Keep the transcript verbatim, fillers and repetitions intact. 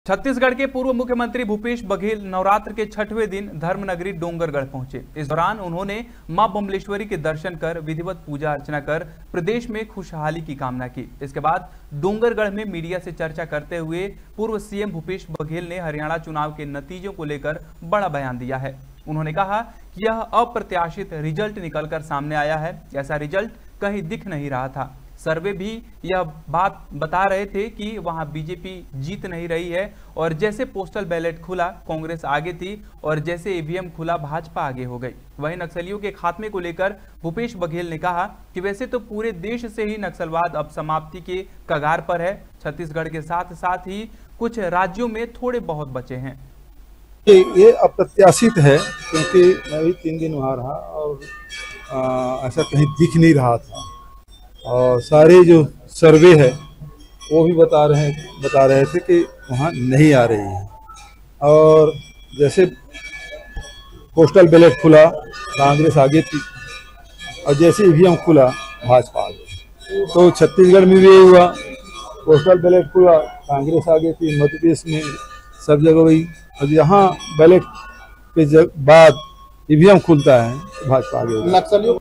छत्तीसगढ़ के पूर्व मुख्यमंत्री भूपेश बघेल नवरात्र के छठवें दिन धर्मनगरी डोंगरगढ़ पहुंचे। इस दौरान उन्होंने मां बम्बलेश्वरी के दर्शन कर विधिवत पूजा अर्चना कर प्रदेश में खुशहाली की कामना की। इसके बाद डोंगरगढ़ में मीडिया से चर्चा करते हुए पूर्व सीएम भूपेश बघेल ने हरियाणा चुनाव के नतीजों को लेकर बड़ा बयान दिया है। उन्होंने कहा कि यह अप्रत्याशित रिजल्ट निकलकर सामने आया है। ऐसा रिजल्ट कहीं दिख नहीं रहा था। सर्वे भी यह बात बता रहे थे कि वहां बीजेपी जीत नहीं रही है और जैसे पोस्टल बैलेट खुला कांग्रेस आगे थी और जैसे ईवीएम खुला भाजपा आगे हो गई। वहीं नक्सलियों के खात्मे को लेकर भूपेश बघेल ने कहा कि वैसे तो पूरे देश से ही नक्सलवाद अब समाप्ति के कगार पर है। छत्तीसगढ़ के साथ साथ ही कुछ राज्यों में थोड़े बहुत बचे हैं। ये अप्रत्याशित है क्योंकि मैं भी तीन दिन वहाँ रहा और आ, ऐसा कहीं दिख नहीं रहा था और सारे जो सर्वे है वो भी बता रहे हैं बता रहे थे कि वहाँ नहीं आ रही है। और जैसे पोस्टल बैलेट खुला कांग्रेस आगे थी और जैसे ईवीएम खुला भाजपा आगे। तो छत्तीसगढ़ में भी यही हुआ, पोस्टल बैलेट खुला कांग्रेस आगे थी, मध्य प्रदेश में सब जगह वही। और यहाँ बैलेट के बाद ईवीएम खुलता है भाजपा आगे।